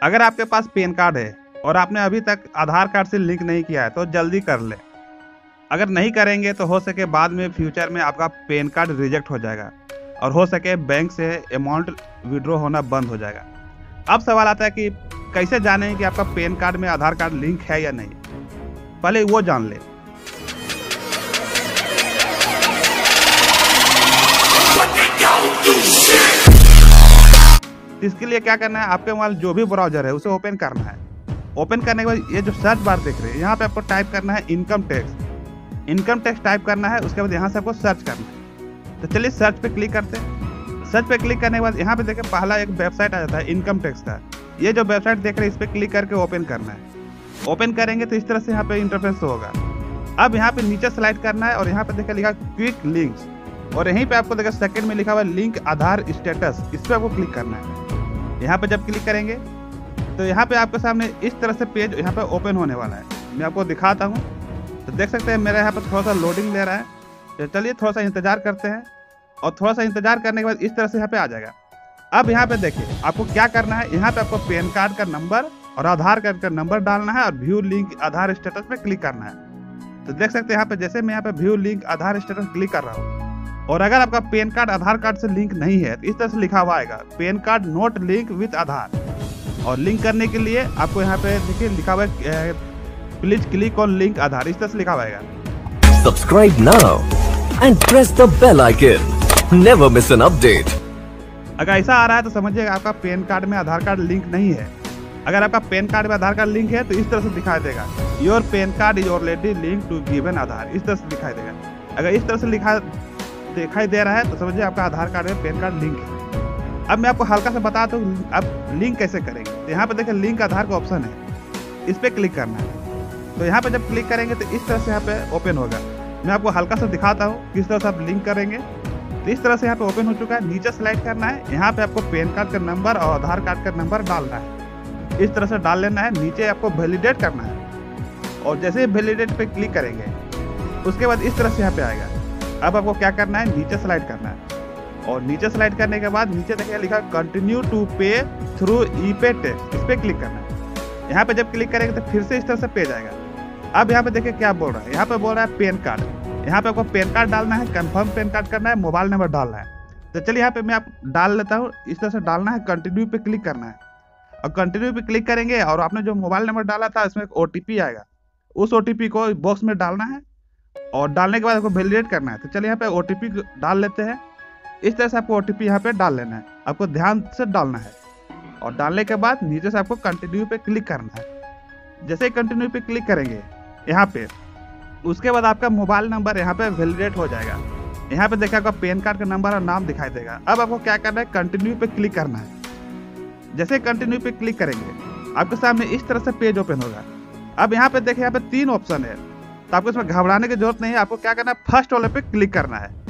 अगर आपके पास pan card है और आपने अभी तक आधार कार्ड से लिंक नहीं किया है तो जल्दी कर लें। अगर नहीं करेंगे तो हो सके बाद में फ्यूचर में आपका पैन कार्ड रिजेक्ट हो जाएगा और हो सके बैंक से अमाउंट विड्रॉ होना बंद हो जाएगा। अब सवाल आता है कि कैसे जानें कि आपका पैन कार्ड में आधार कार्ड लिंक है या नहीं, पहले वो जान लें। इसके लिए क्या करना है, आपके मोबाइल जो भी ब्राउजर है उसे ओपन करना है। ओपन करने के बाद ये जो सर्च बार देख रहे हैं यहाँ पे आपको टाइप करना है इनकम टैक्स टाइप करना है। उसके बाद यहाँ से आपको सर्च करना है। तो चलिए सर्च पे क्लिक करते हैं। सर्च पे क्लिक करने के बाद यहाँ पे देखें पहला एक वेबसाइट आ जाता है इनकम टैक्स का। ये जो वेबसाइट देख रहे हैं इस पर क्लिक करके ओपन करना है। ओपन करेंगे तो इस तरह से यहाँ पे इंटरफेस होगा। अब यहाँ पे नीचे स्लाइड करना है और यहाँ पे देखा लिखा क्विक लिंक्स और यहीं पे आपको देखा सेकंड में लिखा हुआ लिंक आधार स्टेटस, इस पर आपको क्लिक करना है। यहाँ पे जब क्लिक करेंगे तो यहाँ पे आपके सामने इस तरह से पेज यहाँ पे ओपन होने वाला है। मैं आपको दिखाता हूँ तो देख सकते हैं मेरा यहाँ पर थोड़ा सा लोडिंग ले रहा है। तो चलिए थोड़ा सा इंतजार करते हैं और थोड़ा सा इंतजार करने के बाद इस तरह से यहाँ पे आ जाएगा। अब यहाँ पे देखिए आपको क्या करना है, यहाँ पे आपको पैन कार्ड का नंबर और आधार कार्ड का नंबर डालना है और व्यू लिंक आधार स्टेटस पे क्लिक करना है। तो देख सकते हैं यहाँ पे जैसे मैं यहाँ पे view link Aadhaar status click कर रहा हूँ और अगर आपका पैन कार्ड आधार कार्ड से लिंक नहीं है तो इस तरह से लिखा हुआ आएगा PAN card not link with Aadhaar. और लिंक करने के लिए आपको यहाँ पे देखिए लिखा हुआ है please click on link Aadhaar, इस तरह से लिखा हुआ आएगा। Subscribe now and press the bell icon, never miss an update. अगर ऐसा आ रहा है तो समझिएगा आपका पैन कार्ड में आधार कार्ड लिंक नहीं है। अगर आपका पैन कार्ड में आधार कार्ड लिंक है तो इस तरह से दिखाई देगा your PAN card is already link to given Aadhaar, इस तरह से दिखाई देगा। अगर इस तरह से दिखाई दे रहा है तो समझिए आपका आधार कार्ड में पैन कार्ड लिंक है। अब मैं आपको हल्का सा बताता हूँ अब लिंक कैसे करेंगे। तो यहाँ पे देखिए लिंक आधार का ऑप्शन है, इस पर क्लिक करना है। तो यहाँ पे जब क्लिक करेंगे तो इस तरह से यहाँ पे ओपन होगा। मैं आपको हल्का सा दिखाता हूँ किस तरह से आप लिंक करेंगे। तो इस तरह से यहाँ पे ओपन हो चुका है। नीचे स्लाइड करना है, यहाँ पे आपको पैन कार्ड का नंबर और आधार कार्ड का नंबर डालना है, इस तरह से डाल लेना है। नीचे आपको वैलिडेट करना है और जैसे ही वैलिडेट पे क्लिक करेंगे उसके बाद इस तरह से यहाँ पे आएगा। अब आपको क्या करना है, नीचे स्लाइड करना है और नीचे स्लाइड करने के बाद नीचे देखिए लिखा continue to pay through e-pay tax, इस पर क्लिक करना है। यहाँ पे जब क्लिक करेंगे तो फिर से इस तरह से पेज आएगा। अब यहाँ पे देखिए क्या बोल रहा है, यहाँ पे बोल रहा है पैन कार्ड। यहाँ पे आपको पैन कार्ड डालना है, कंफर्म पैन कार्ड करना है, मोबाइल नंबर डालना है। तो चलिए यहाँ पे मैं आप डाल लेता हूँ। इस तरह से डालना है, कंटिन्यू पे क्लिक करना है और कंटिन्यू पे क्लिक करेंगे और आपने जो मोबाइल नंबर डाला था इसमें एक OTP आएगा, उस OTP को बॉक्स में डालना है और डालने के बाद आपको वैलिडेट करना है। तो चलिए यहाँ पे OTP डाल लेते हैं। इस तरह से आपको OTP यहाँ पे डाल लेना है, आपको ध्यान से डालना है और डालने के बाद नीचे से आपको कंटिन्यू पे क्लिक करना है। जैसे ही कंटिन्यू पे क्लिक करेंगे यहाँ पे उसके बाद आपका मोबाइल नंबर यहाँ पे वैलिडेट हो जाएगा। यहाँ पे देखिए आपका पैन कार्ड का नंबर और नाम दिखाई देगा। अब आपको क्या करना है, कंटिन्यू पे क्लिक करना है। जैसे कंटिन्यू पे क्लिक करेंगे आपके सामने इस तरह से पेज ओपन होगा। अब यहाँ पे देखिए यहाँ पे 3 ऑप्शन है, तो आपको इसमें घबराने की जरूरत नहीं है। आपको क्या करना है, फर्स्ट वाले पे क्लिक करना है।